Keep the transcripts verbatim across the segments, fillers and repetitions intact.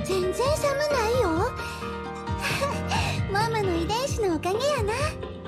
全然寒ないよ。ママの遺伝子のおかげやな。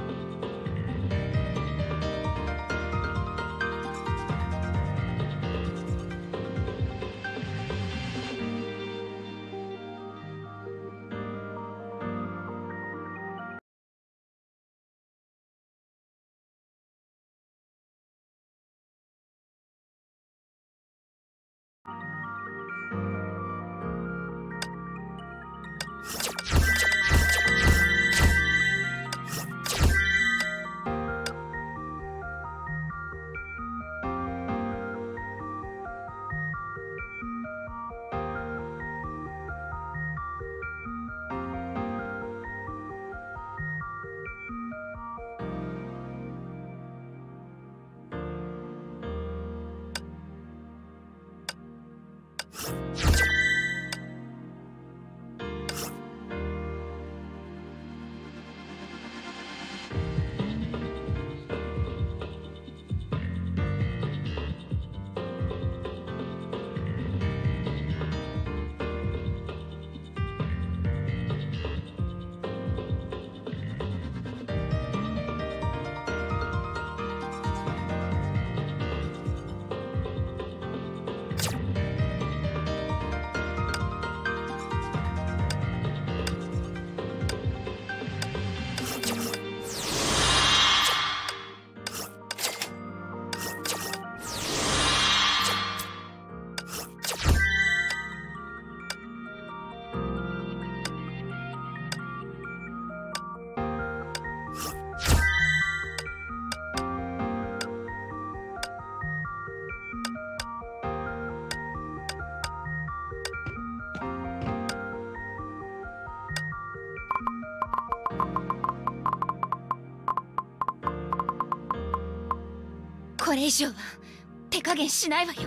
これ以上は手加減しないわよ。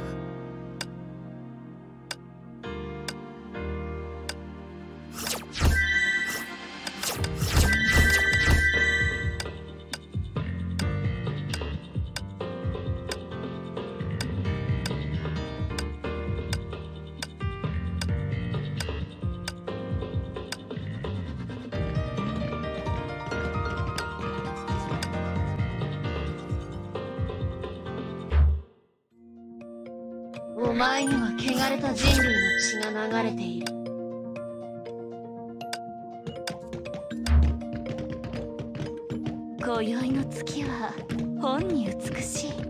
お前には汚れた人類の血が流れている。今宵の月は本に美しい。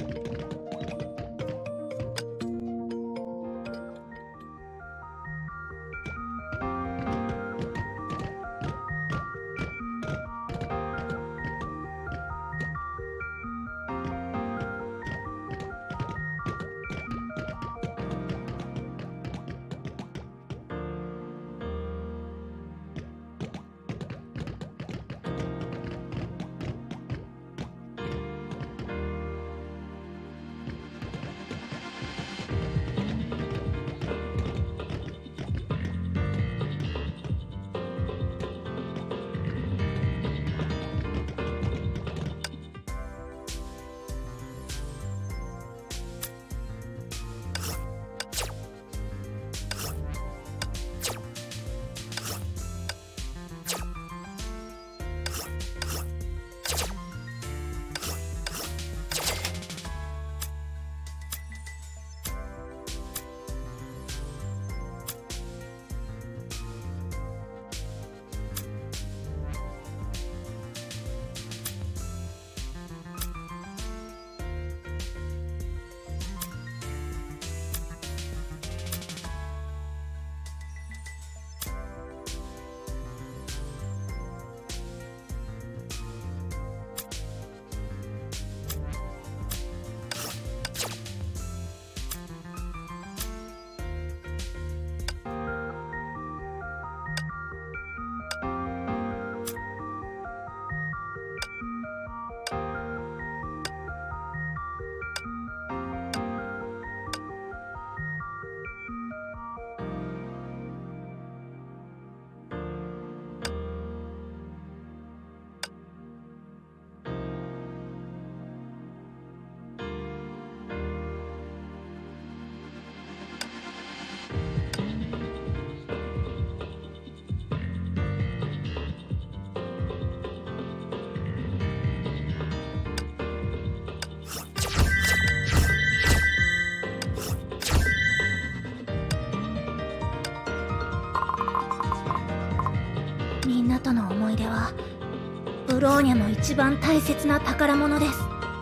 はブローニャの一番大切な宝物です。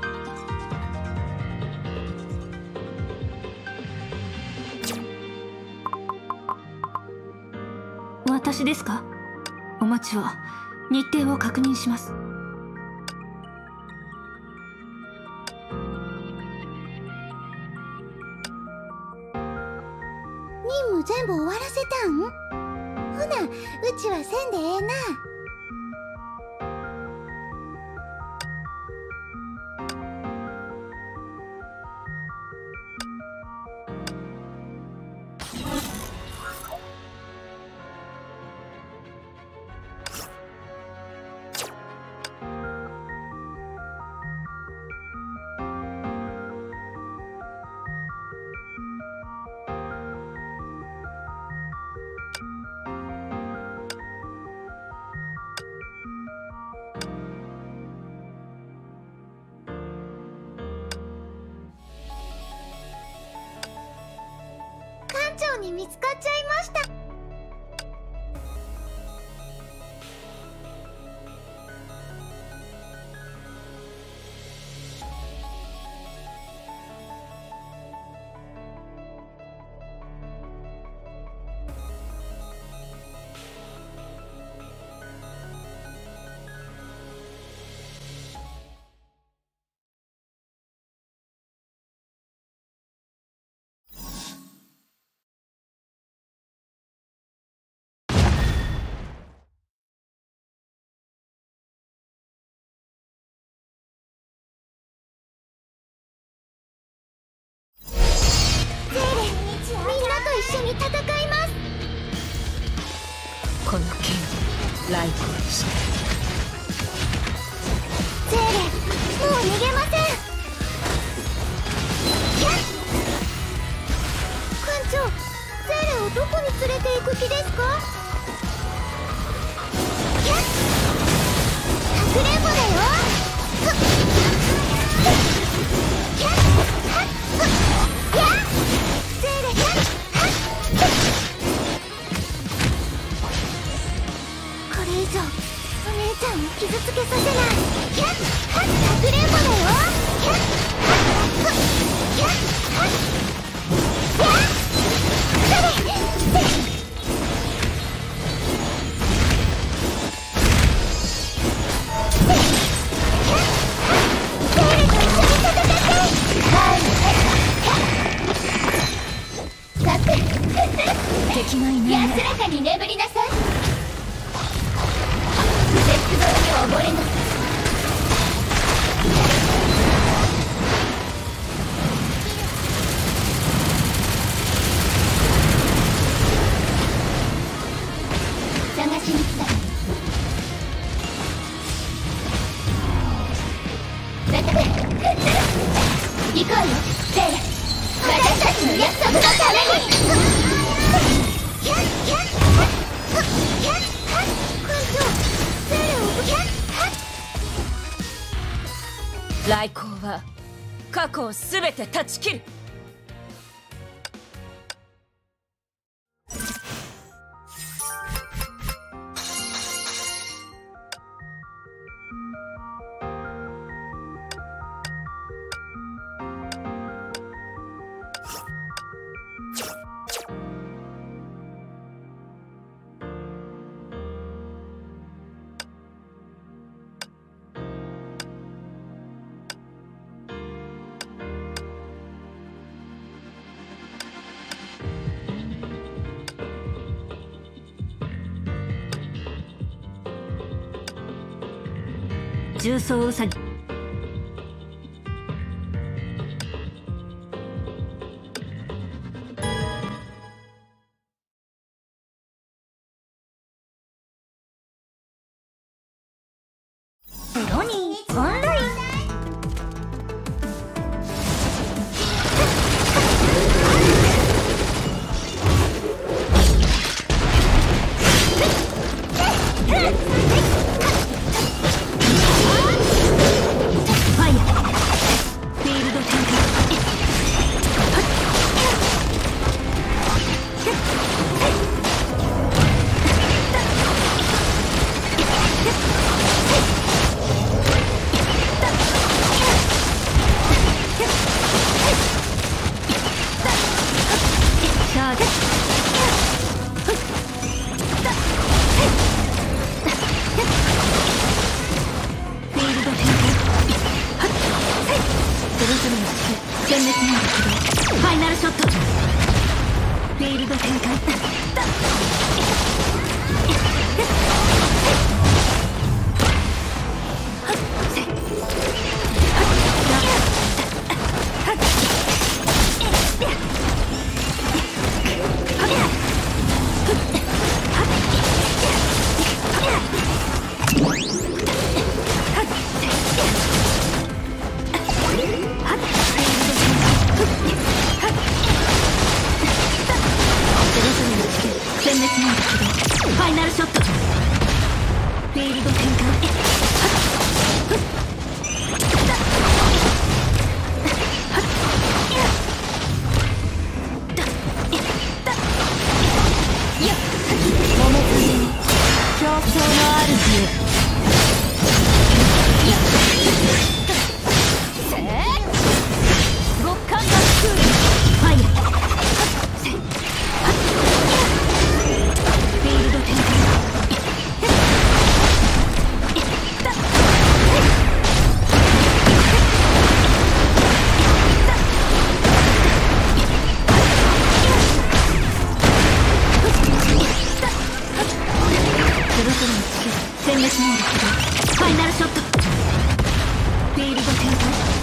私ですか？お待ちを。日程を確認します。任務全部終わらせたん？ほな、うちはせんでええな。館長に見つかっちゃいました。一緒に戦います。 この剣をライコにして。 ゼーレ、もう逃げません。館長、ゼーレをどこに連れて行く気ですか？かくれんぼだよ。お姉ちゃんを傷つけさせない。キャッハッかくれんぼだよ。キャッハッキャッハッキャッそれ敵がいない。安らかに眠りなさい。絶望に溺れなさい。探しに来た。行こうよ、ゼーレ。私たちの約束のために。キャッキャッハッキャッハッ館長、ゼーレをキャッハッ。 来航は過去をすべて断ち切る。重装ウサギ。ロニーオンライン。 殲滅モード起動。ファイナルショット。フィールド展開。殲滅モード起動。ファイナルショット。フィールド展開。競争の主へ。極寒が来る。ファイヤー。フィールド展開。殲滅モード起動。ファイナルショット。フィールド展開。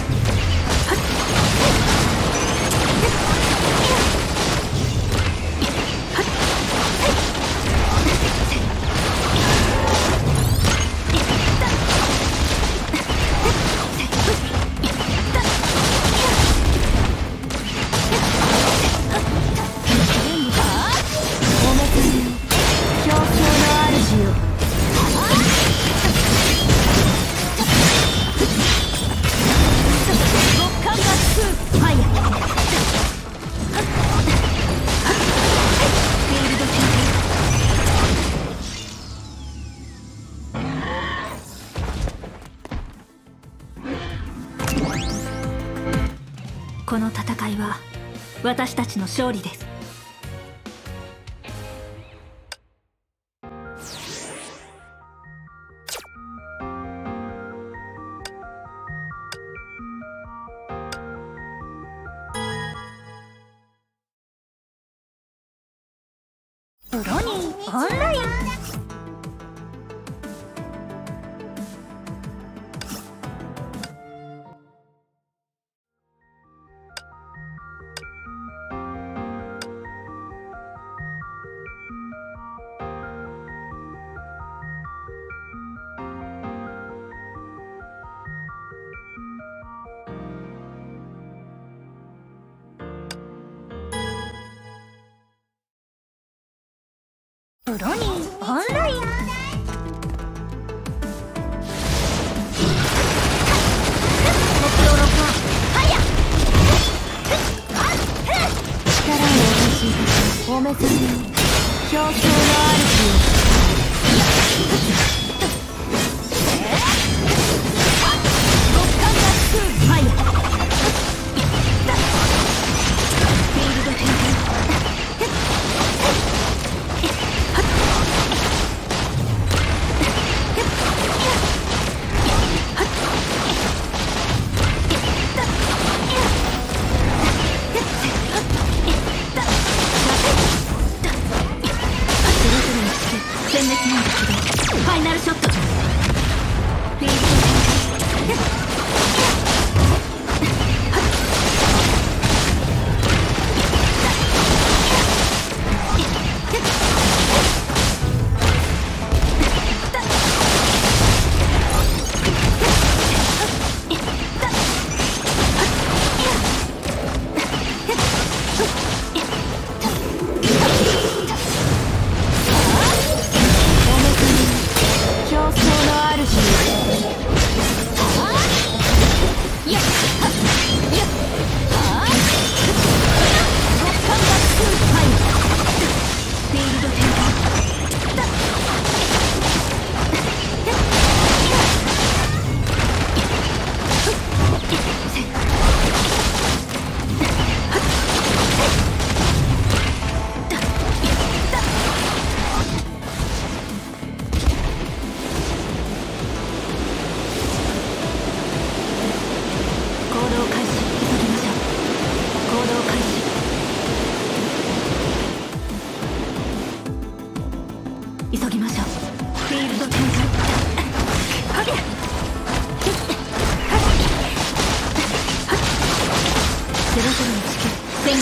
競争の主よ。この戦いは私たちの勝利です。 プロニーオンライン。プロニーオンライン。目標ロックオン。ファイヤー。力をお貸しいたしお目覚めに競争の主よ。極寒が来る。ファイヤー。フィールド展開。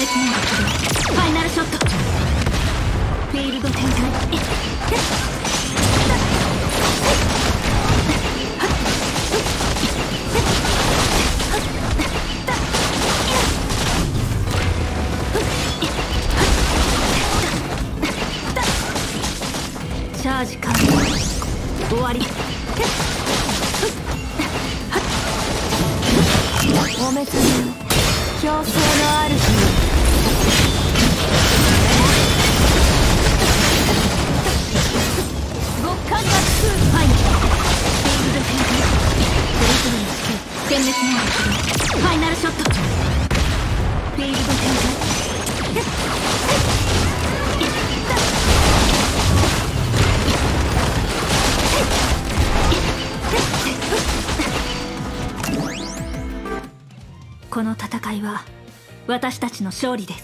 滅モード起動。ファイナルショット。フィールド展開。チャージ完了。終わり。 おめつに競争のある日極寒が通ファイナル。フィールド展開。それぞれのスキル全滅モード起動。ファイナルショット。フィールド展開。この戦いは私たちの勝利です。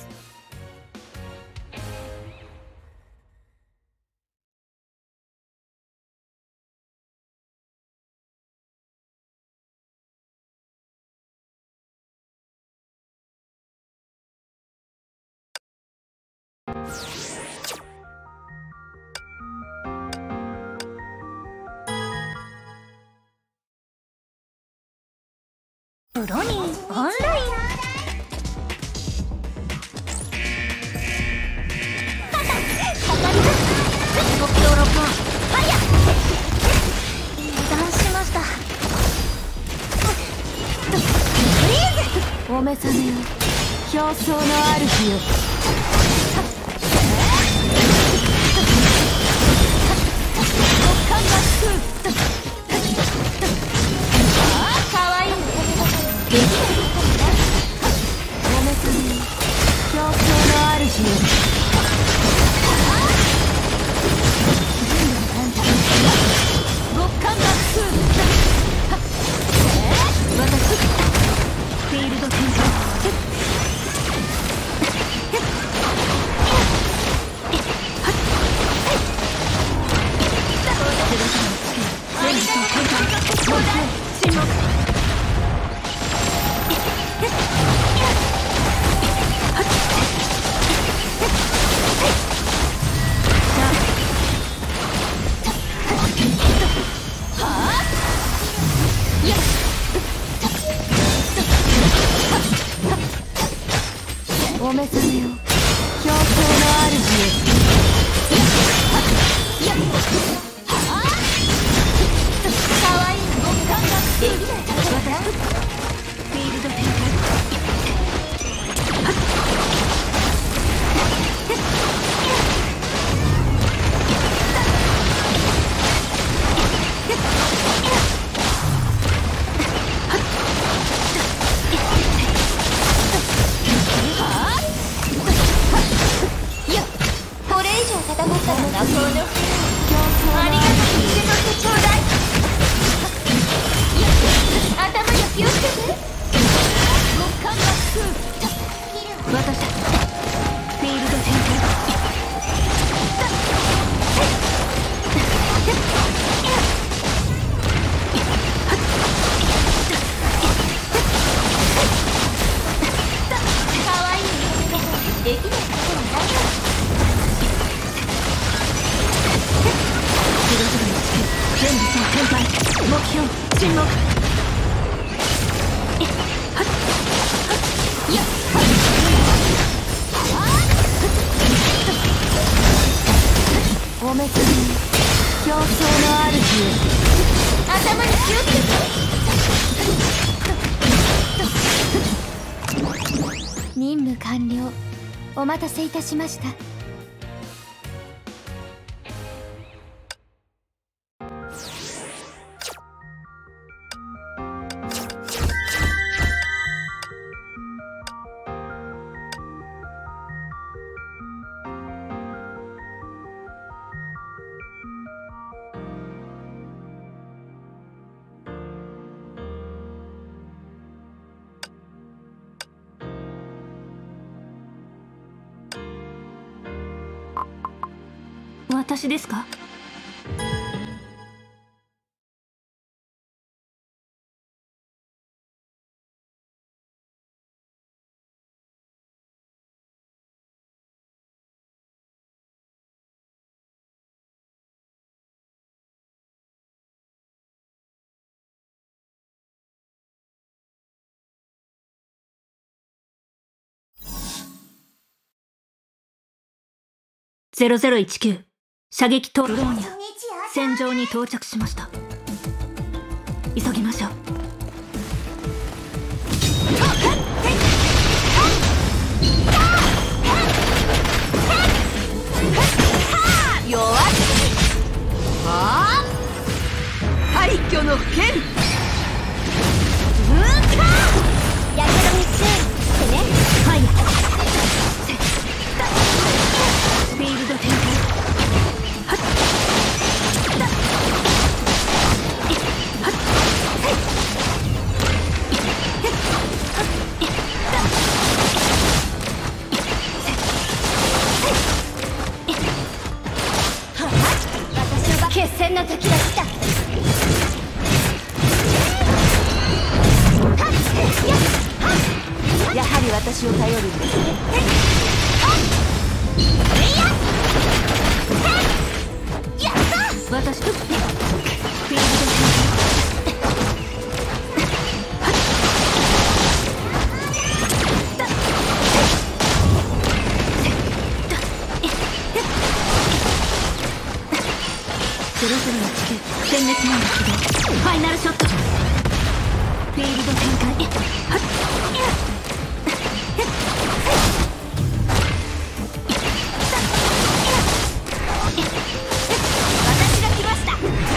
プロニーオンライン目標ろくはんファイヤー油断しました。フリーズお目覚めよ競争の主よ。極寒がつくかわいいお目覚めよ競争の主よ。極寒がつく私フィールド展開。 お目覚めよ競争の主よ。かわいい極寒ができないフィールド展開。 これ以上戦ったら泣こうよ。ありがとう。受け取ってちょうだい。頭に気をつけて。極寒がつく私フィールド展開。 かわいいできないことはないよ。 それぞれのスキル全部総展開。目標沈黙。 お目覚め競争の主よ。頭に気をつけて。任務完了。お待たせいたしました。 私ですか？ ゼロゼロいちきゅう射撃とドローンやこんにちは。 戦場に到着しました。急ぎましょう。 弱すぎ。はあ、廃墟の剣。うんかやけどに注意してね。 ファイヤーフィールド展開。はっだいはっはいいへっはっいだいせはいいはっ私は決戦の時が来た。 やはり私を頼るんですね。 私とフィールド展ゼロゼロいちきゅう殲滅マンの起動。ファイナルショット。フィールド展開。はっいや私が来ました。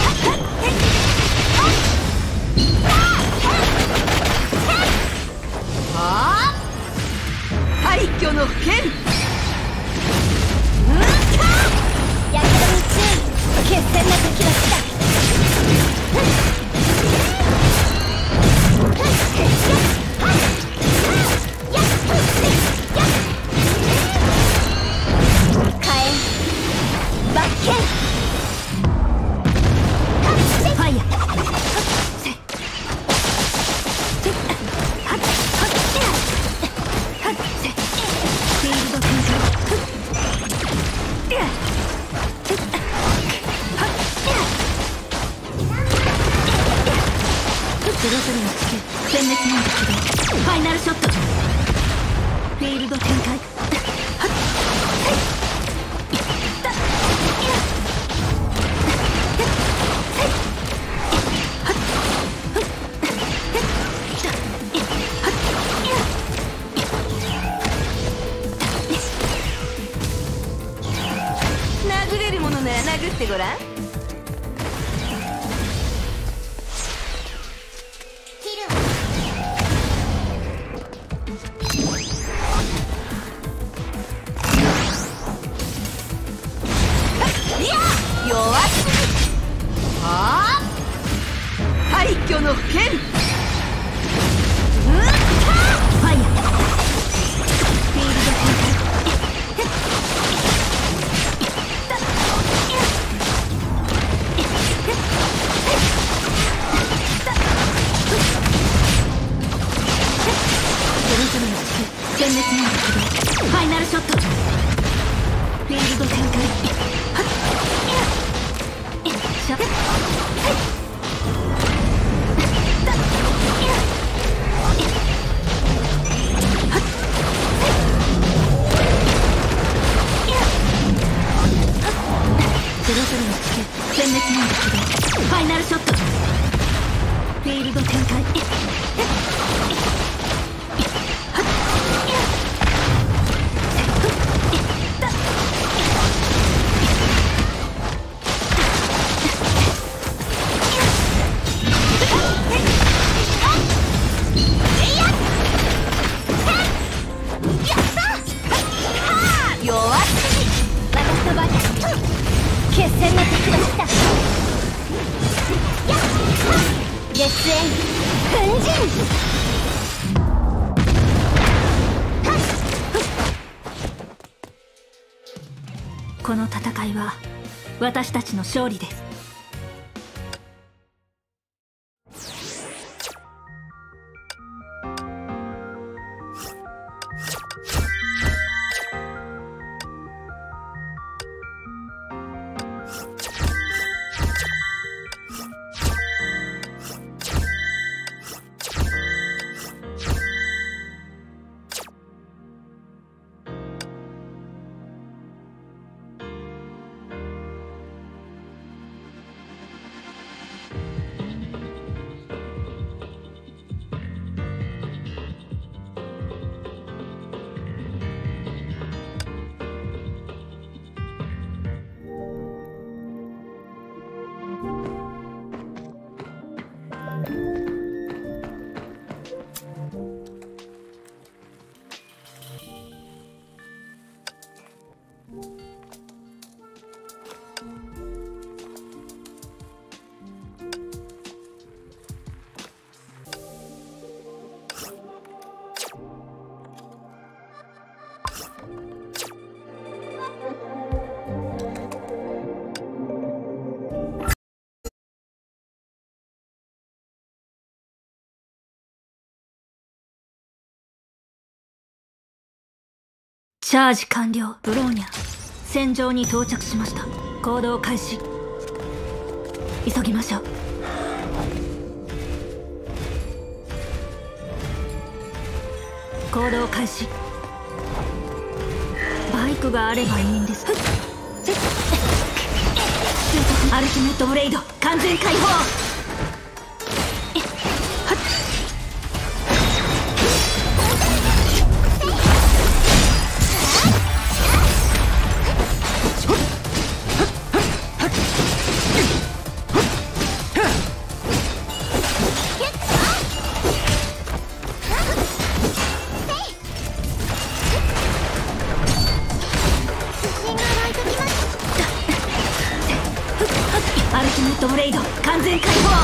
はあ、廃墟の剣。 やけどに注意。決戦の時が来た。火炎バッケン。 ファイヤーはっせせはっはっはっせフィールド展開。ふっいやせっはっいやゼロゼロいちきゅう殲滅マン起動。ファイナルショット。フィールド展開。はっはいいだいや殴れるものなら殴ってごらん。 切るいや弱すぎ。はあ、廃墟の剣。 ファイヤーフィールド展開。ゼロゼロいちきゅう殲滅マン起動。ファイナルショット。フィールド展開。はっいやいっしゃはいだいやはっいやはっゼロゼロいちきゅう殲滅マン起動。ファイナルショット。フィールド展開。 弱すぎ。 私の番だ。決戦の時が来た。やっはっ烈焰粉塵。 この戦いは私たちの勝利です。 チャージ完了。ブローニャ戦場に到着しました。行動開始。急ぎましょう。行動開始。バイクがあればいいんです。アルティメットブレイド完全解放。アルティメットブレイド完全解放。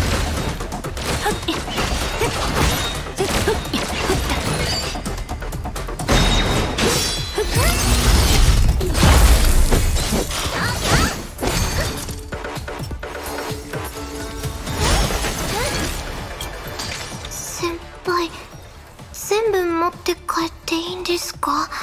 先輩、全部持って帰っていいんですか？はい、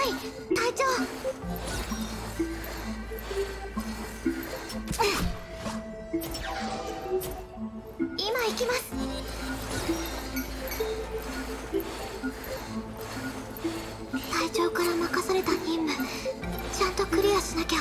隊長。今行きます。隊長から任された任務、ちゃんとクリアしなきゃ。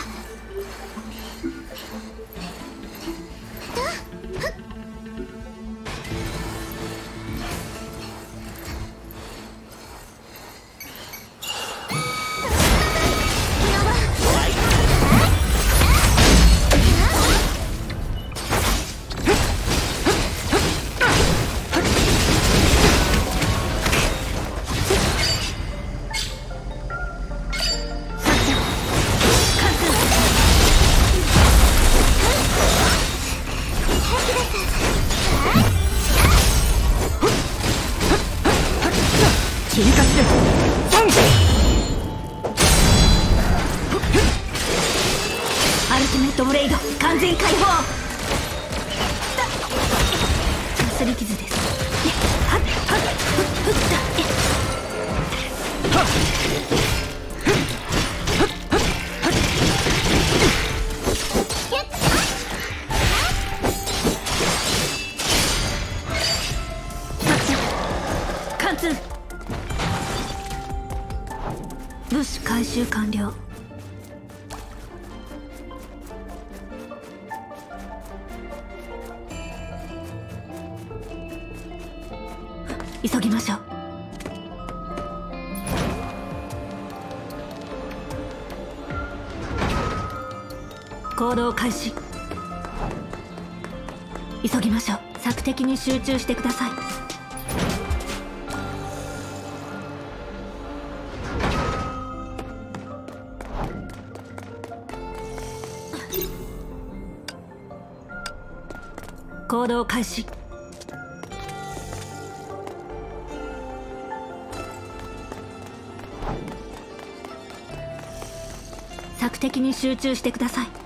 切り勝ちです。アルティメットブレイド完全解放。擦り傷です。はっはっふった貫通。物資回収完了。急ぎましょう。行動開始。急ぎましょう。索敵に集中してください。行動開始。索敵に集中してください。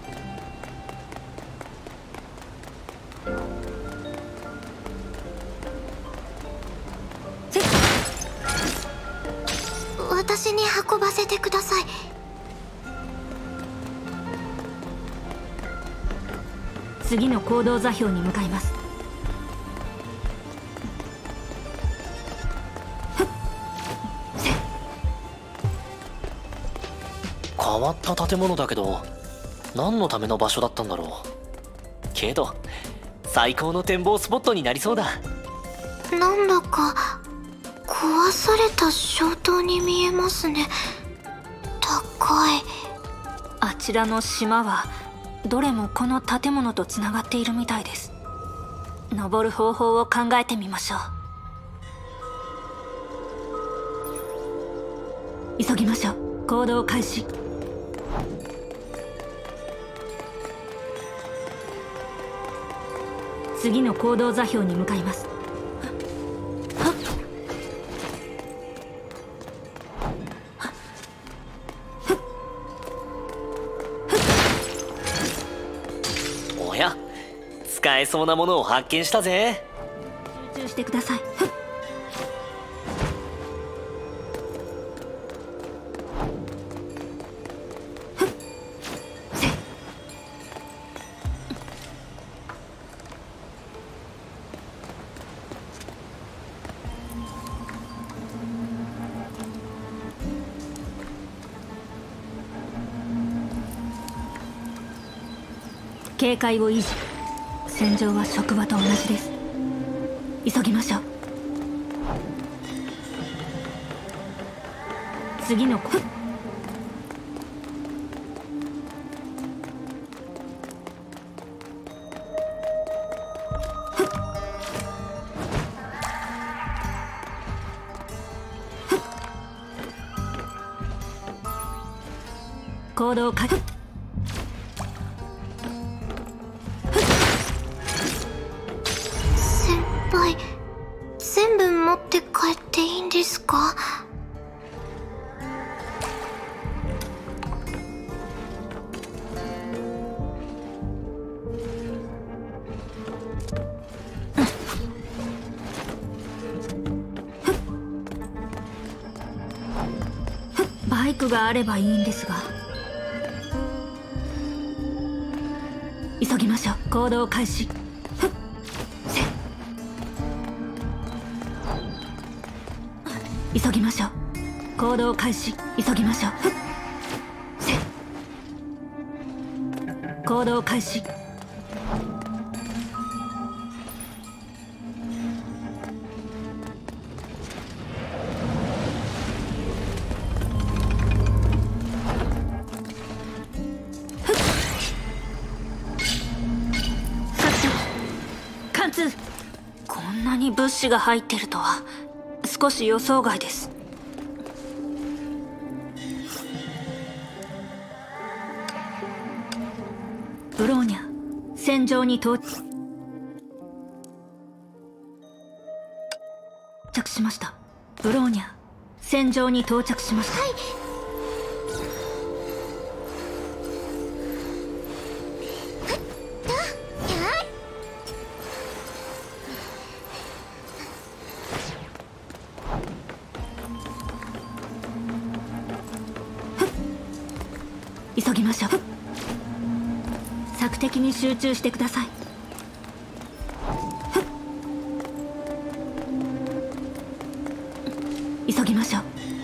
私に運ばせてください。 次の行動座標に向かいます。 変わった建物だけど何のための場所だったんだろう。けど最高の展望スポットになりそうだ。 なんだか壊された小島に見えますね。高い。 あちらの島はどれもこの建物とつながっているみたいです。登る方法を考えてみましょう。急ぎましょう。行動開始。次の行動座標に向かいます。 使えそうなものを発見したぜ。 集中してください。警戒を維持。戦場は職場と同じです。急ぎましょう。次のこ行動か先輩、全部持って帰っていいんですか？ バイクがあればいいんですが。急ぎましょう。行動開始。急ぎましょう。行動開始。急ぎましょう。行動開始。貫通。こんなに物資が入ってるとは少し予想外です。ブローニャ、戦場に到着しました。ブローニャ、戦場に到着しました。はい。急ぎましょう。索敵に集中してください。急ぎましょう。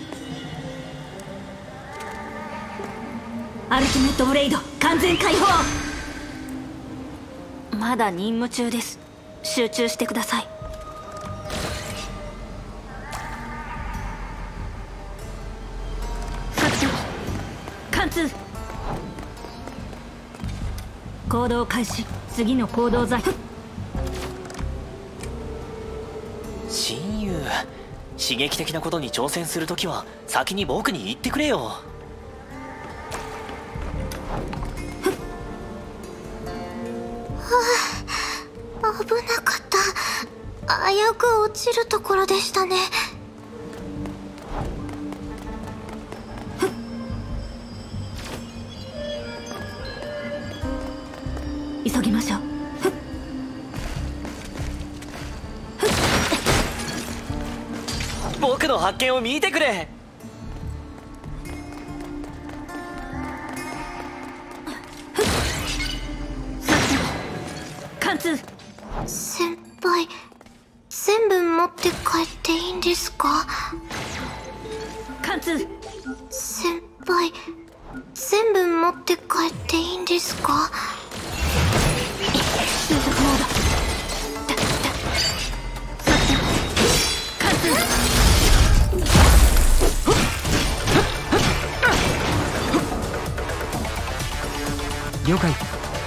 アルティメットブレイド完全解放。まだ任務中です。集中してください。索敵貫通。行動開始。次の行動座標。 親友、刺激的なことに挑戦するときは先に僕に言ってくれよ。 はあ、危なかった。危うく落ちるところでしたね。 急ぎましょう。 僕の発見を見てくれ。 貫通。 先輩、全部持って帰っていいんですか？ 貫通。 先輩、全部持って帰っていいんですか？ 収束モード。貫通。 了解。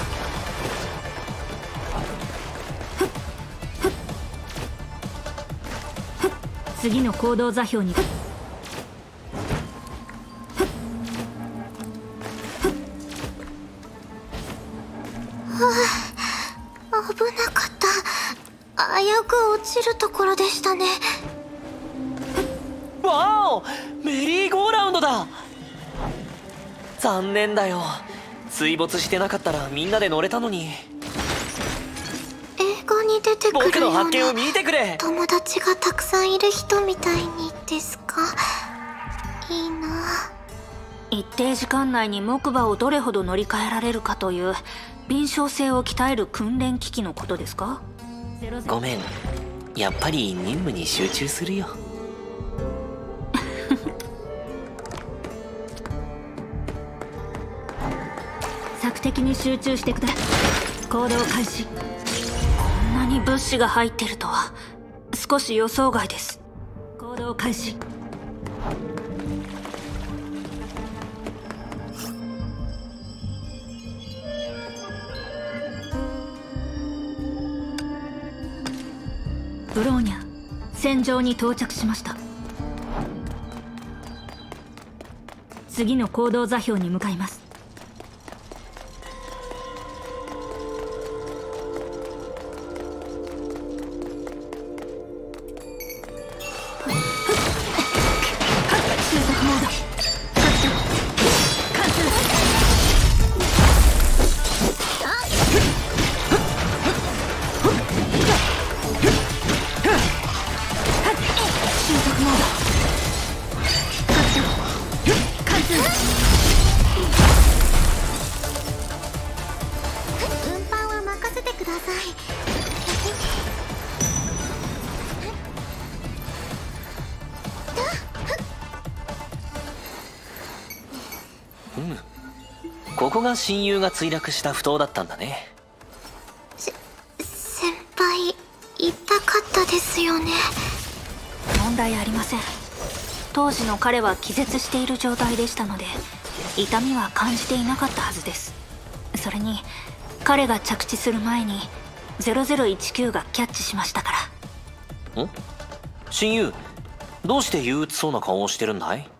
次の行動座標に。 危なかった。危うく落ちるところでしたね。 わお、メリーゴーラウンドだ。残念だよ。水没してなかったらみんなで乗れたのに。 に出てくる僕のような発見を見てくれ。 友達がたくさんいる人みたいにですか？いいな。 一定時間内に木馬をどれほど乗り換えられるかという敏捷性を鍛える訓練機器のことですか？ ごめん、やっぱり任務に集中するよ。 索敵に集中してください。行動開始。こんなに物資が入ってるとは少し予想外です。行動開始。ブローニャ、戦場に到着しました。次の行動座標に向かいます。 運搬は任せてください。 ここが親友が墜落した埠頭だったんだね。 せ先輩痛かったですよね。 問題ありません。当時の彼は気絶している状態でしたので痛みは感じていなかったはずです。それに彼が着地する前にゼロゼロいちきゅうがキャッチしましたから。 ん？親友、どうして憂鬱そうな顔をしてるんだい？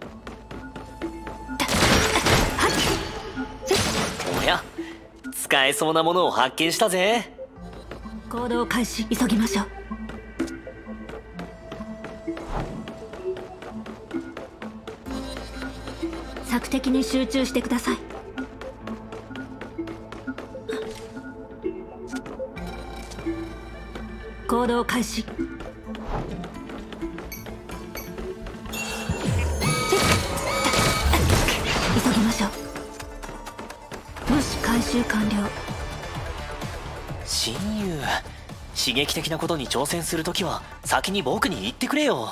おや、使えそうなものを発見したぜ。 行動開始。急ぎましょう。索敵に集中してください。行動開始。急ぎましょう。物資回収完了。 親友、刺激的なことに挑戦するときは先に僕に言ってくれよ。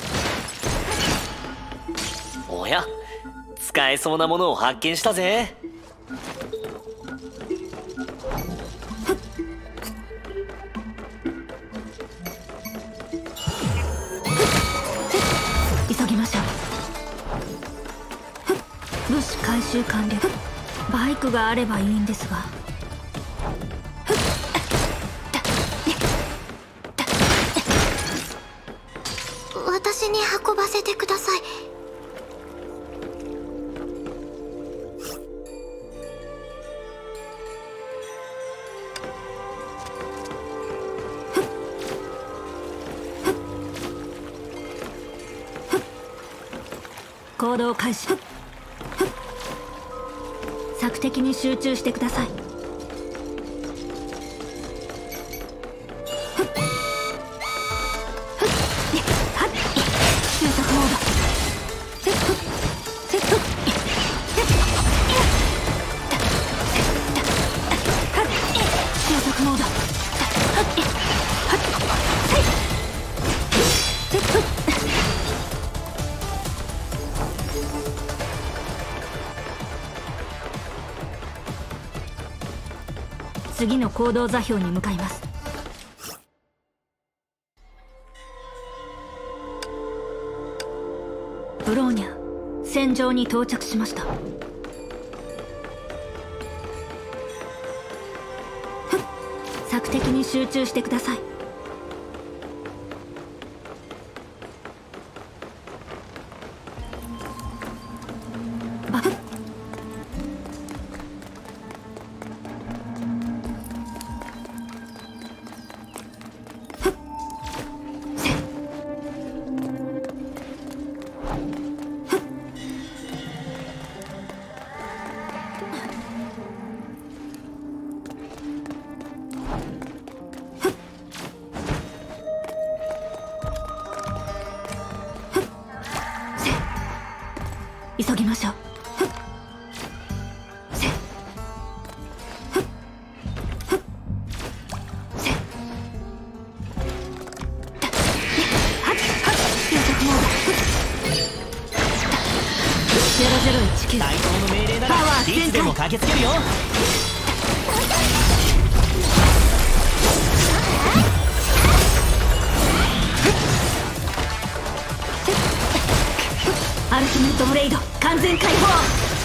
おや、使えそうなものを発見したぜ。 急ぎましょう。物資回収完了。バイクがあればいいんですが。 私に運ばせてください。 行動開始。索敵に集中してください。収束モード。収束モード。次の行動座標に向かいます。ブローニャ、戦場に到着しました。索敵に集中してください。あっ、 急ぎましょう。ふっせふっふっせたはっはっ変速モードふっゼロゼロいちきゅう最高の命令ならパワー全開いつでも駆けつけるよ。 アルティメットブレイド完全解放。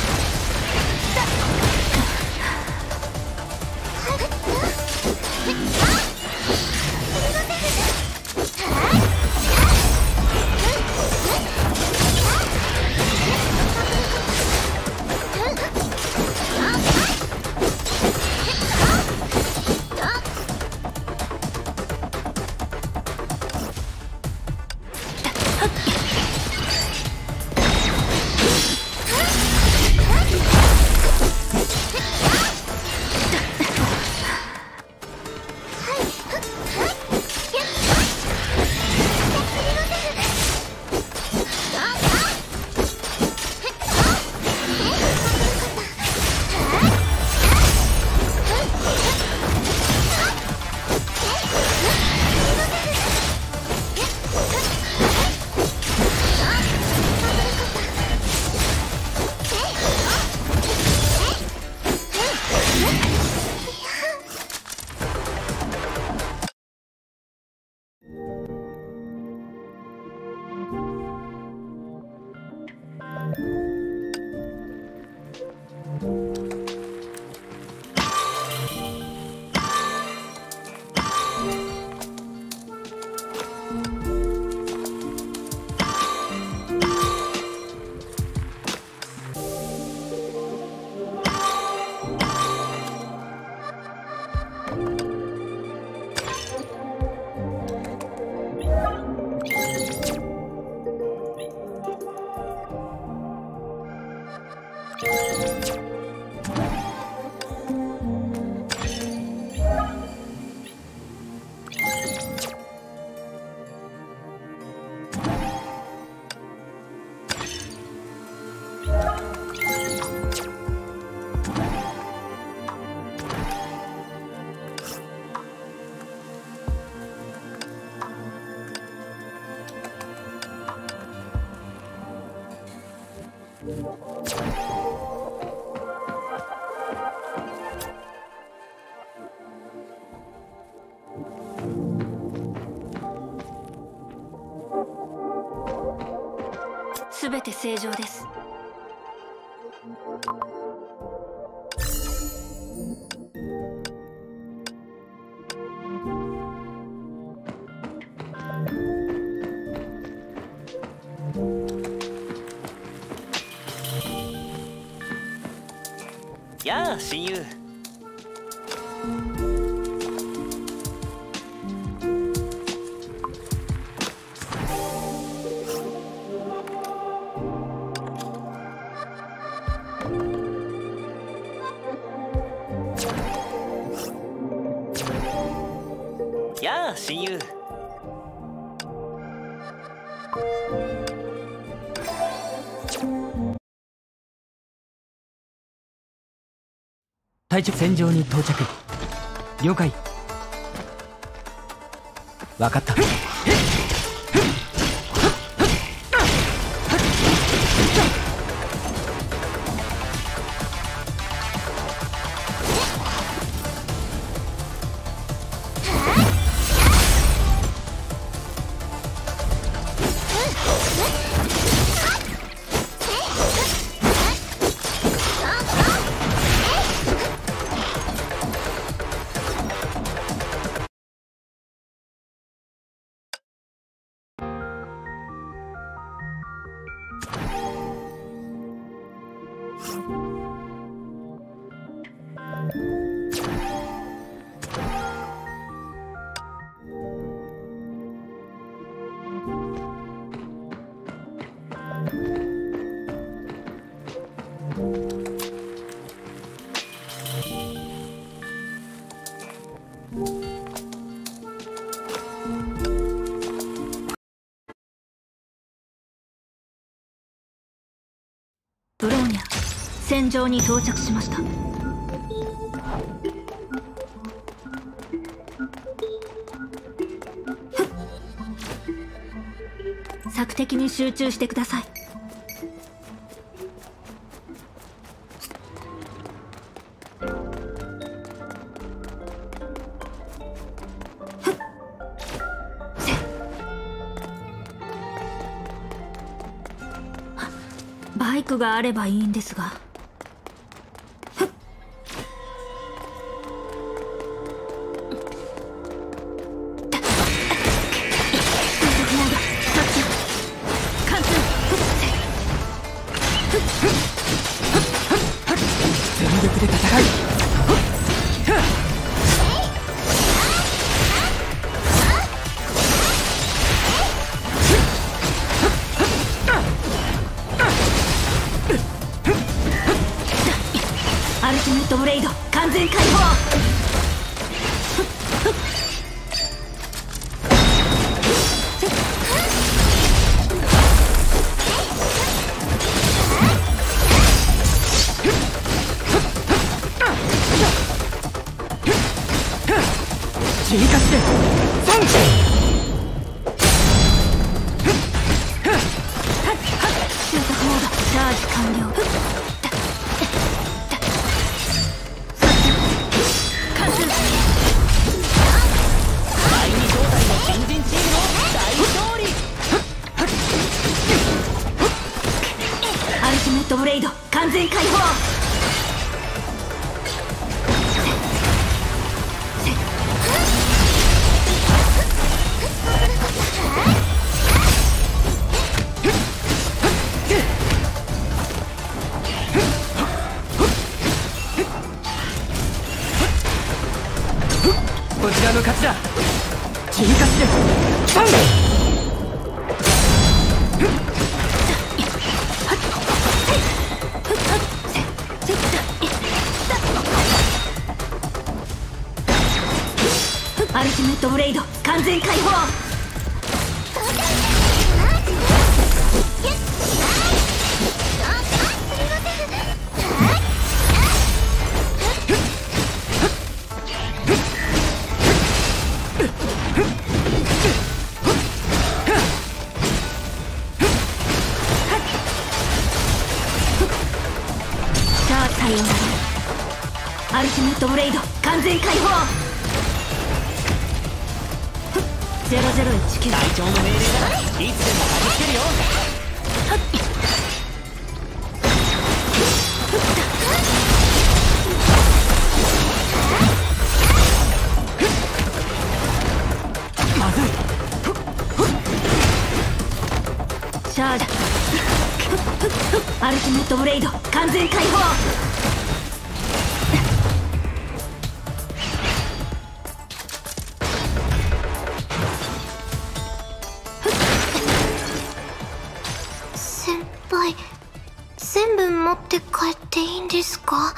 すべて正常です。 やあ親友。やあ親友。 隊長戦場に到着。了解。分かった。 ブローニャ戦場に到着しました。索敵に集中してください。バイクがあればいいんですが。 全力で戦う。 アルティメットブレイド完全解放。 進化してソンシュートモードチャージ完了。アルティメットブレイド完全解放。 こちらの勝ちだ。進化してバン！ アルティメットブレイド完全解放。さあさようなら。アルティメットブレイド完全解放。ゼロゼロいちきゅう隊長の命令ならいつでも駆けつけるよ。 まずい。 シャーダアルティメットブレイド完全解放。 先輩、全部持って帰っていいんですか？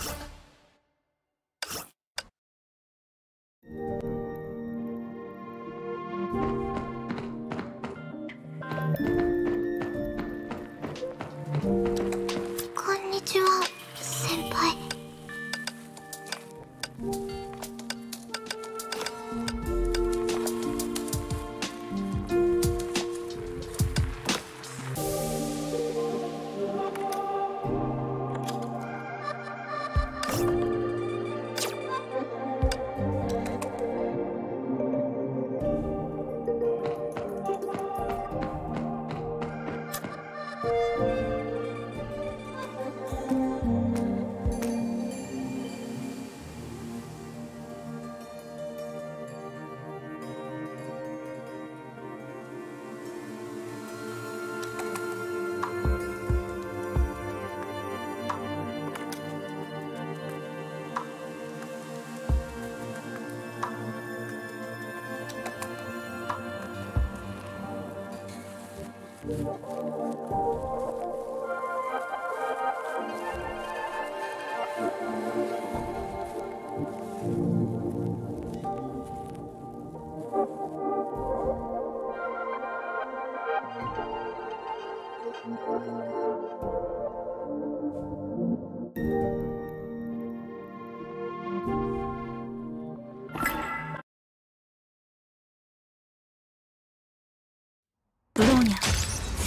こんにちは、先輩。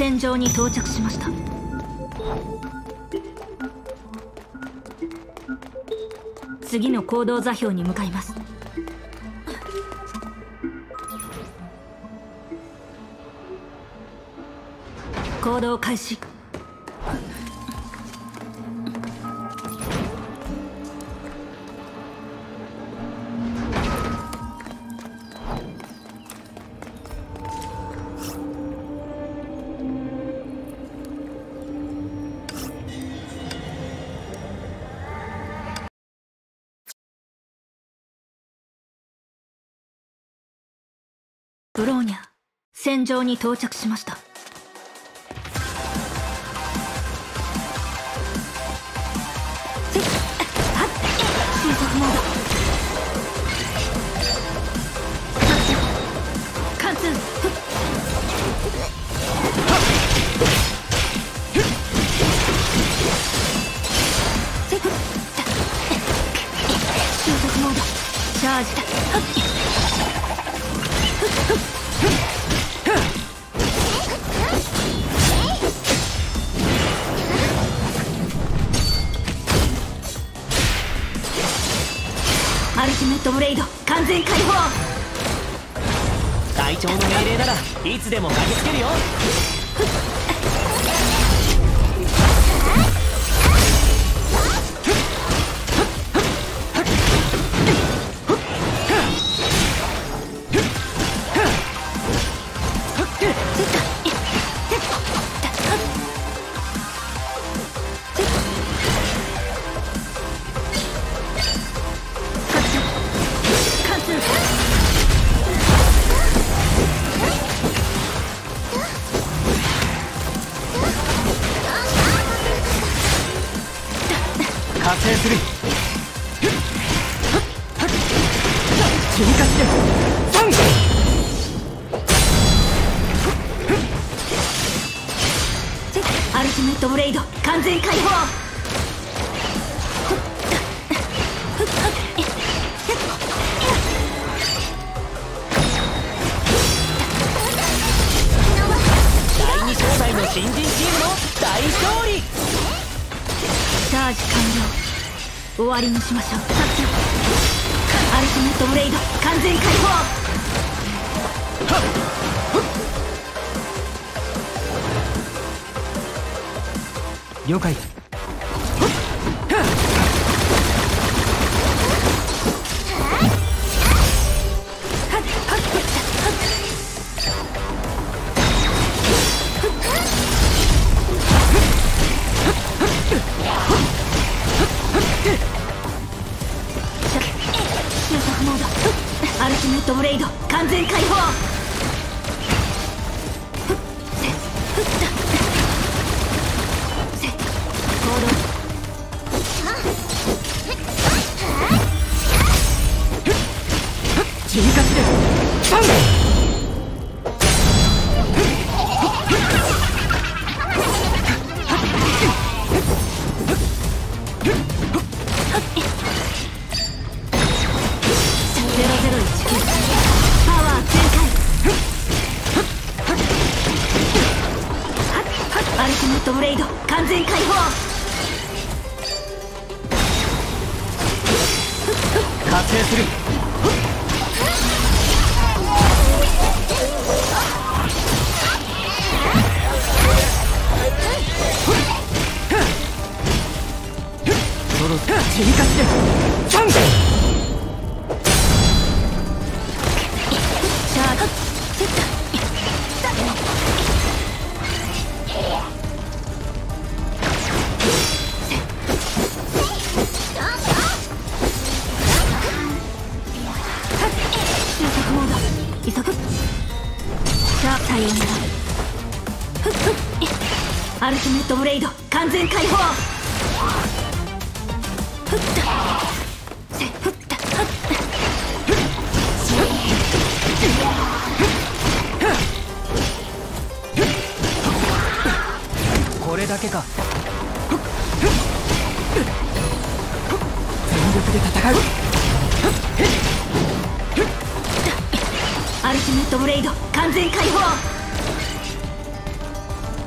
戦場に到着しました。次の行動座標に向かいます。行動開始。ブローニャ、戦場に到着しました。収束モード。貫通。収束モード。チャージだ。アルティメットブレイド完全解放。 隊長の命令ならいつでも駆けつけるよ。 発生する。君勝ちでさん。 アルティメットブレイド完全解放。 第二小隊の新人チームの大勝利。 チャージ完了。終わりにしましょう。作戦アルティメットブレイド完全解放。 了解。 収束モード。アルティメットブレイド完全解放。 君勝ちですさん。 アルティメットブレイド完全解放。 発生する。そろ君勝ちですさん。 シャードセッタ急ぐ。シャーさようなら。ふっふっアルティメットブレイド完全解放。ふったせふったふっこれだけか。全力で戦う。アルティメットブレイド完全解放。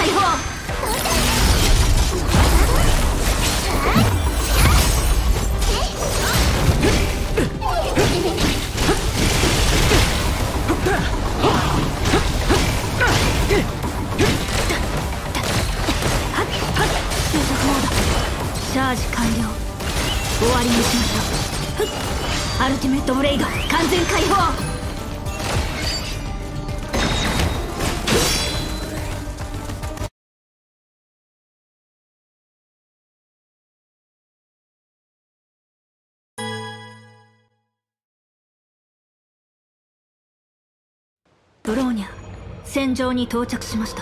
解放。チャージ完了。終わりにしましょう。アルティメットブレイド完全解放。ブローニャ、戦場に到着しました。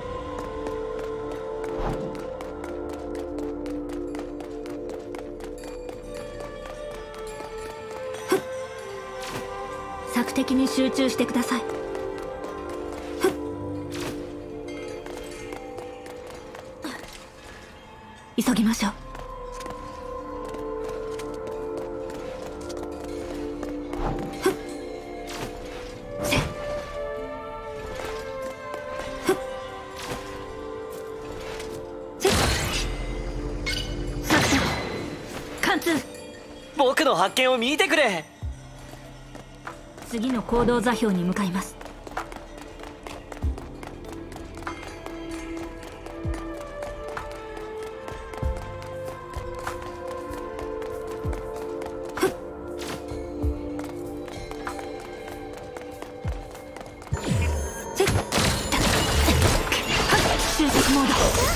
索敵に集中してください。急ぎましょう。 僕の発見を見てくれ。 次の行動座標に向かいます。収束モード。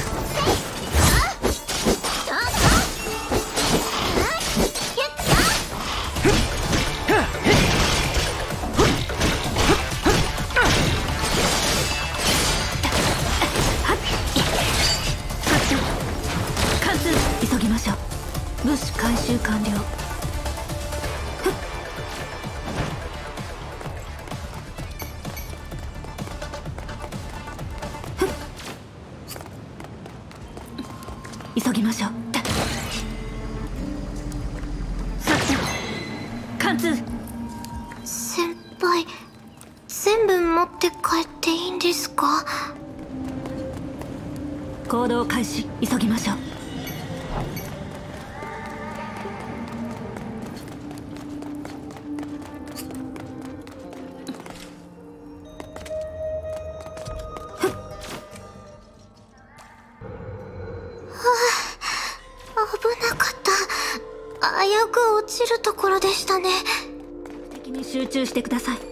物資回収完了。急ぎましょう。作戦貫通。 先輩、全部持って帰っていいんですか？ 行動開始。急ぎましょう。 危なかった。危うく落ちるところでしたね。 敵に集中してください。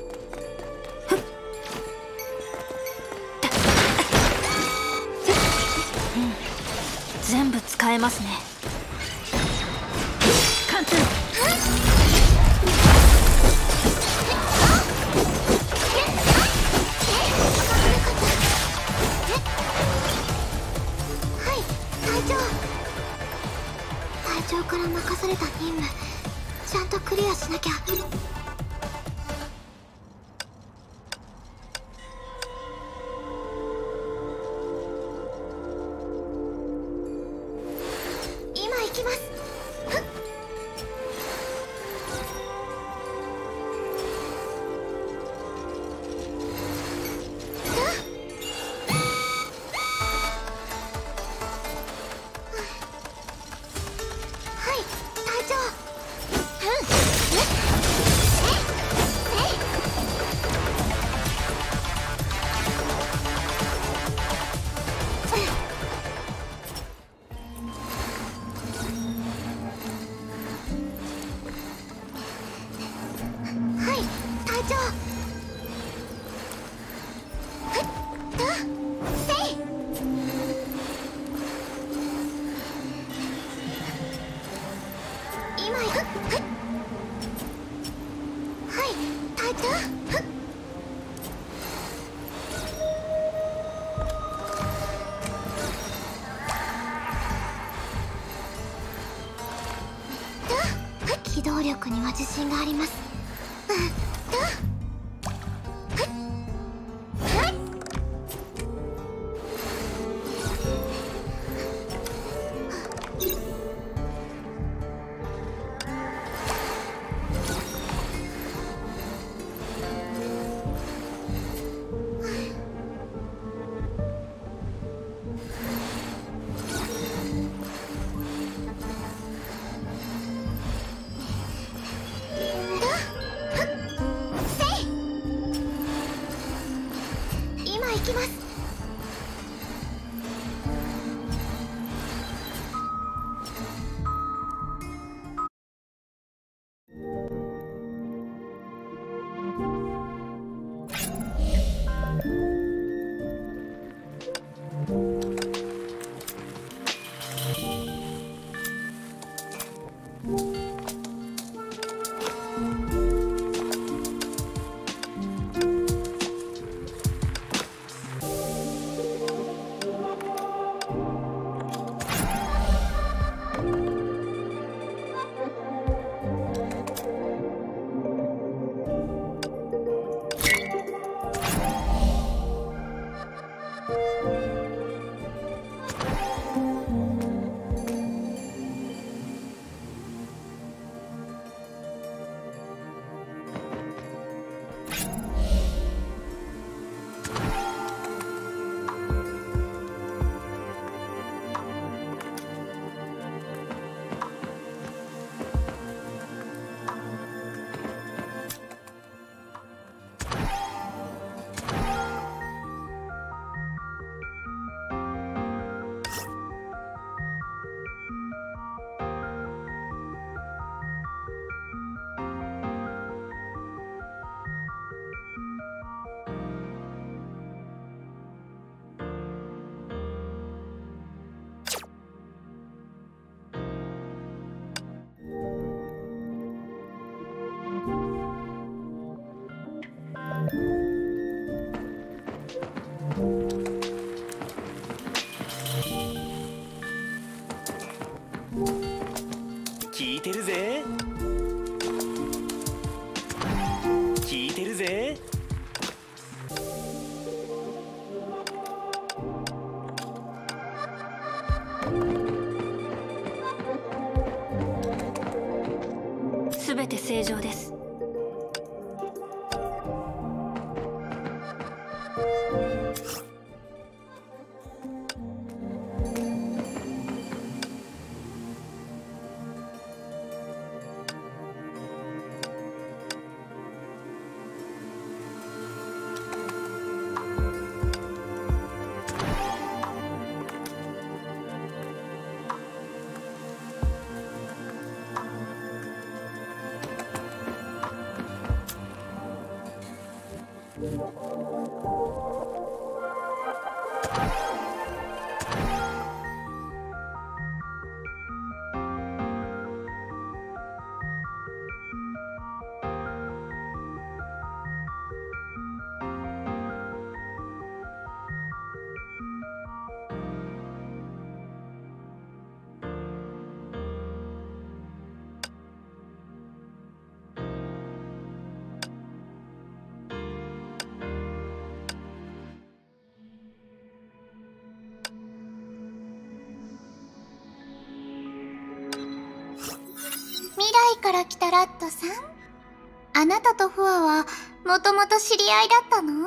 全部使えますね。貫通。 はい隊長。隊長から任された任務ちゃんとクリアしなきゃ。今行きます。機動力には自信があります。 正常です。 未来から来たラットさん、あなたとフワはもともと知り合いだったの？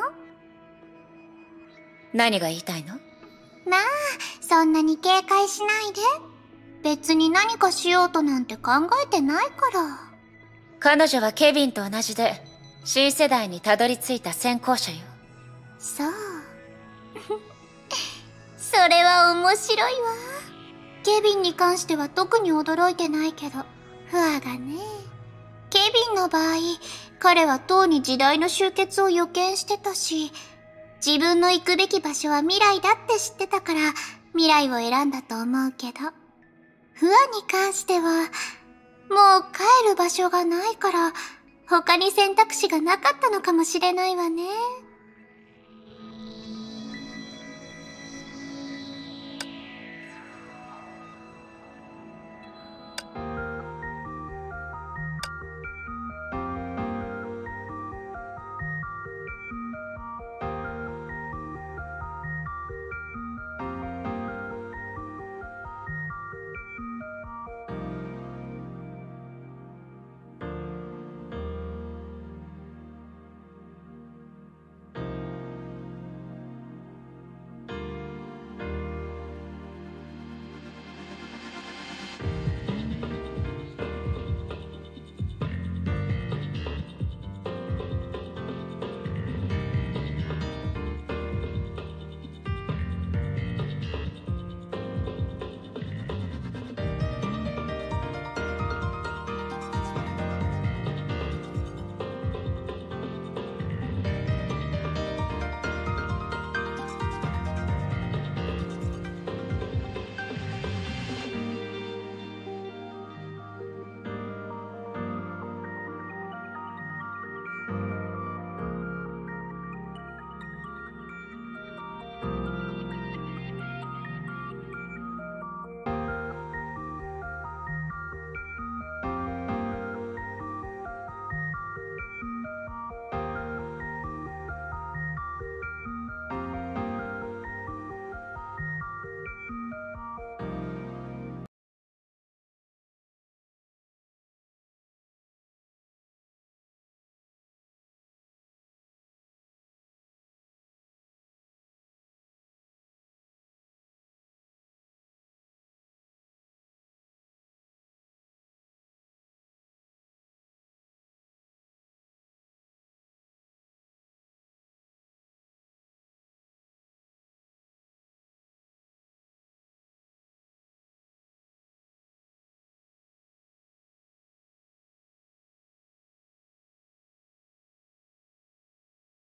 何が言いたいの？ まあ、そんなに警戒しないで。別に何かしようとなんて考えてないから。 彼女はケビンと同じで新世代にたどり着いた先行者よ。 そうそれは面白いわ。ケビンに関しては特に驚いてないけど、フワがね、ケビンの場合、彼はとうに時代の終結を予見してたし、自分の行くべき場所は未来だって知ってたから未来を選んだと思うけど、フワに関してはもう帰る場所がないから他に選択肢がなかったのかもしれないわね。